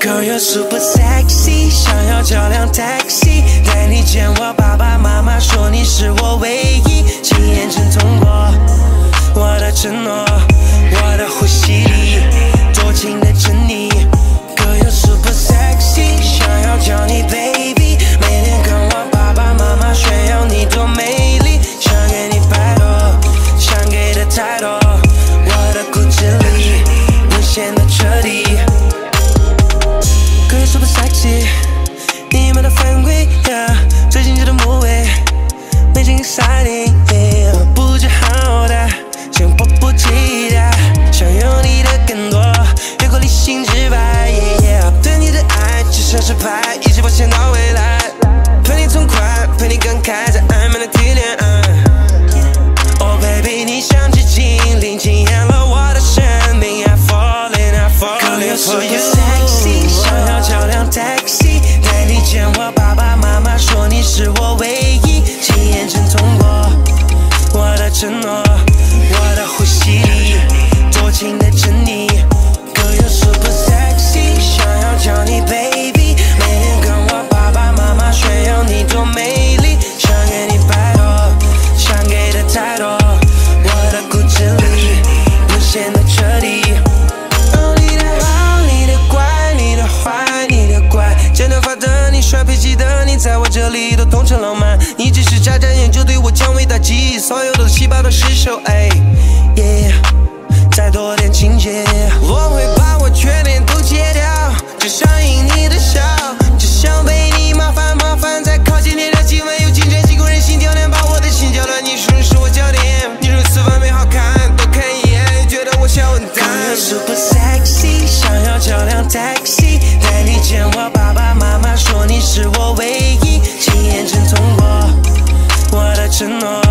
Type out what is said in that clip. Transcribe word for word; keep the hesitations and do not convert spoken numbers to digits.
Girl you're super sexy， 想要叫辆taxi， 带你见我爸爸妈妈，说你是我唯一，请验证通过我的承诺，我的呼吸里多情的沉溺。Girl you're super sexy， 想要叫你baby， 每天跟我爸爸妈妈炫耀你多美丽，想给你拍拖，想给的太多，我的固执里沦陷的彻底。Girl you're super sexy， 已经美到犯规yeah， 最精致的Movie， 每天 Exciting yeah， 不知好歹，想迫不及待，想有你的更多，越过理性之外yeah， 对你的爱就像是π，一直保鲜到未来，陪你痛快，陪你感慨，在暧昧里提炼爱。Oh baby， 你像只精灵，惊艳了我的生命。I falling, I falling for you。sexy， 想要叫辆taxi， 带你见我爸爸妈妈，说你是我唯一，请验证通过我的承诺，我的呼吸里多情的沉溺。Girl you're super sexy， 想要叫你baby， 每天跟我爸爸妈妈炫耀你多美丽，想给你拍拖，想给的太多，我的固执里沦陷的彻底。哦，你的好，你的乖，你的坏，你的怪，剪头发的你，甩脾气的你，在我这里都统称浪漫。你只是眨眨眼就对我降维打击，所有的细胞都失手，哎，耶，再多点情节，我会把我缺点都戒掉，只想赢你的笑，只想被你麻烦麻烦，再靠近你的气氛有竞争，几个人心跳能把我的心搅乱。你说你是我焦点，你如此完美好看，多看一眼觉得我小混蛋。Girl you're super sexy， 想要叫辆taxi， 带你见我爸爸妈妈，说你是我唯一，请验证通过我的承诺。